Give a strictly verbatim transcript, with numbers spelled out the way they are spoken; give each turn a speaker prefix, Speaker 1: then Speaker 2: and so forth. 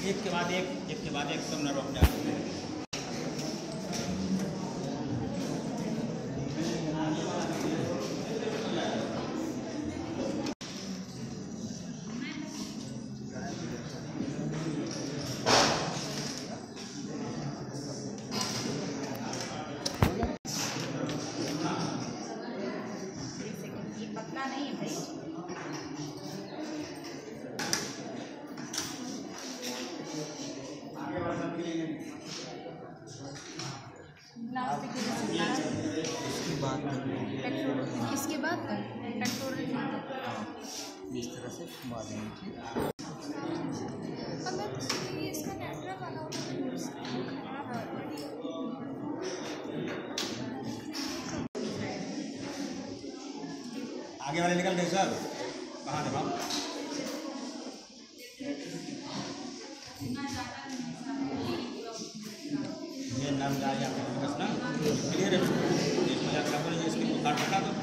Speaker 1: एक के बाद एक एक के बाद एक सब नरम जाते हैं।
Speaker 2: पतला नहीं है भाई।
Speaker 3: इसके बाद
Speaker 2: इसके बाद पेट्रोल
Speaker 3: इस तरह से घुमा देंगे।
Speaker 2: इसका नेटवर्क वाला
Speaker 1: आगे वाले निकल गए सर, कहाँ थे बाप? ये नाम डाल या बस ना क्लियर है, इसमें जाकर इसकी काट हटा दो।